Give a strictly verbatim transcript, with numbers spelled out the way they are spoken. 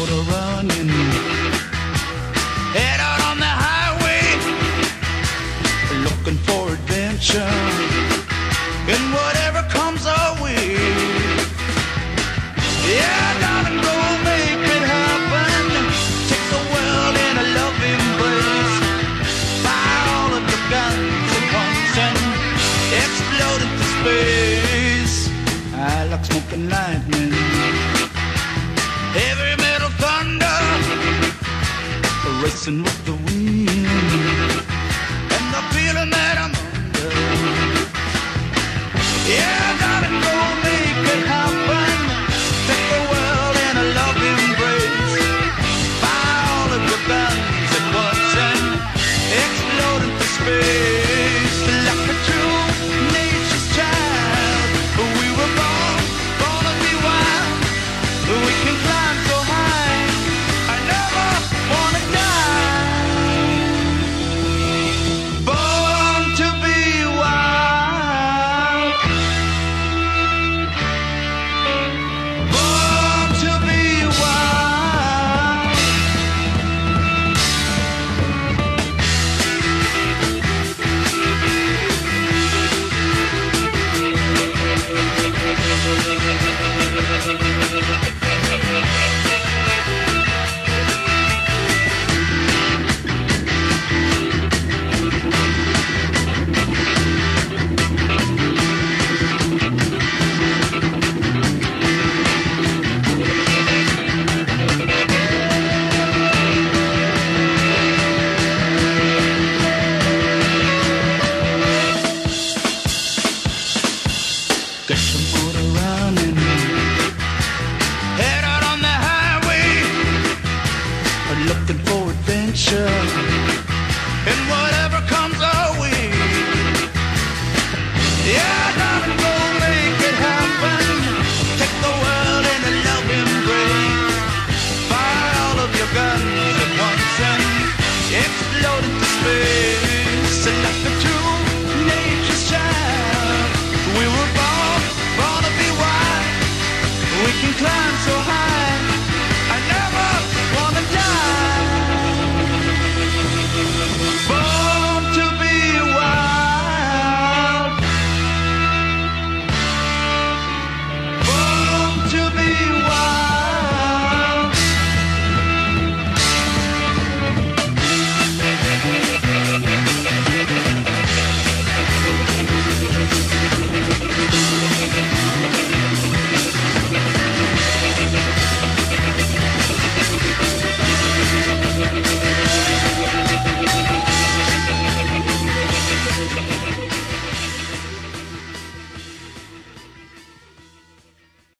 motor running, head out on the highway, looking for adventure, and whatever comes our way. Yeah, darling, go make it happen. Take the world in a loving embrace. Fire all of your guns at once and explode into space. I like smoking lightning, heavy metal thunder, racing with the wind, and the feeling that I'm under. Yeah, darling, go make it happen. Take the world in a loving embrace. Fire all of your guns at once and explode into space. Like a true nature's child, we were born, born to be wild. We can climb so high, I never wanna die. Born to be wild, born to be wild. Get some motor running, head out on the highway, looking for adventure.